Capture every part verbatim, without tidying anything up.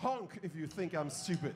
honk if you think I'm stupid.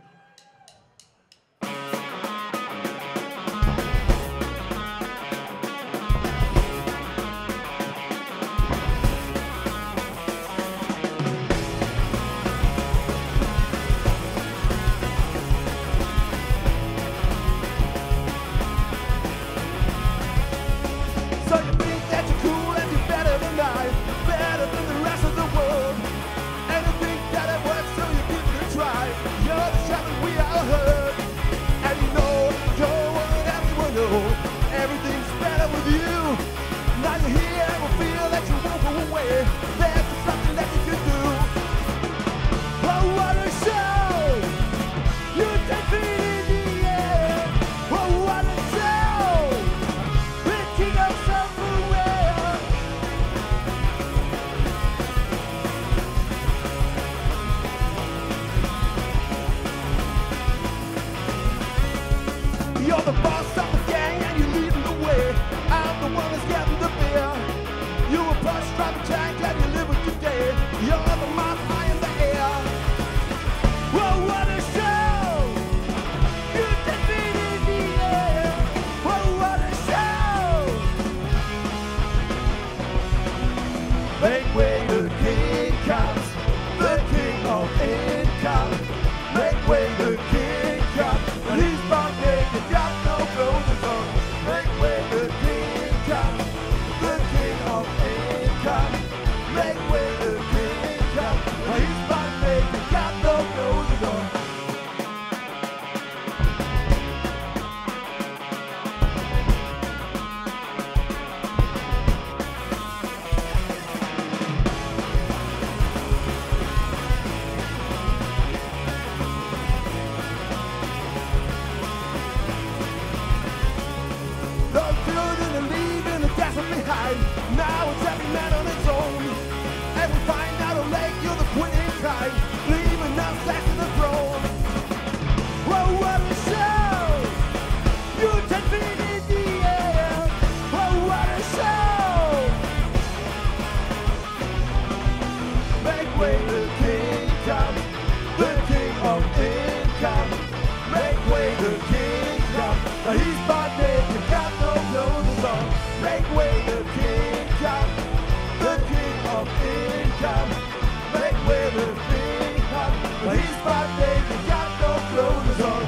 So you think that you're cool and you're better than I, better than the rest of the world. And you think that it works, so you give it a try. You're the shepherd we all heard. And you know, you don't want everyone to know everything's better with you. Now you're here and we feel that you won't go away. There's something that you can do. Oh, what a show! You take me in the air. Oh, what a show! The king of self-aware. You're the boss of the gang and you're leading the way. I'm the one that's getting the beer. You a bus driver tank and you live with today. You're the man high in the air. Whoa, what a show! You take me in the air. Whoa, what a show! Make way, the king comes. The king of income. Make way, the king comes. When he's born naked, got no clothes on. Make way, the king comes. The king of income. Make way, the king comes. When he's born naked, got no clothes on. The building and leaving the desert behind. Now it's every man on his own. And we find out a lake, you're the quitting kind. Leaving us back to the throne. Whoa, what a show! You take me in the air. Whoa, what a show! Make way, the king comes. The king of income. Make way, the king comes. He's born naked, got no clothes on. Make way, the king comes. The king of income. Make way, the king comes. He's born naked, got no clothes on.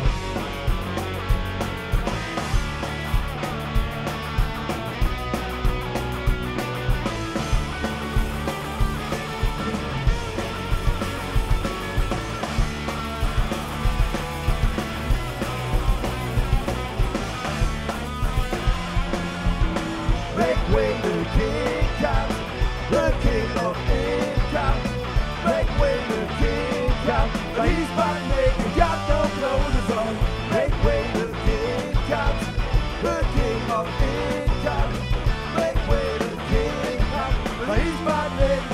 Make way, the king comes. The king of income. Make way, the king comes. He's born naked, got no clothes on. Make way, the king comes. The king of income. Make way, the king comes. He's born naked.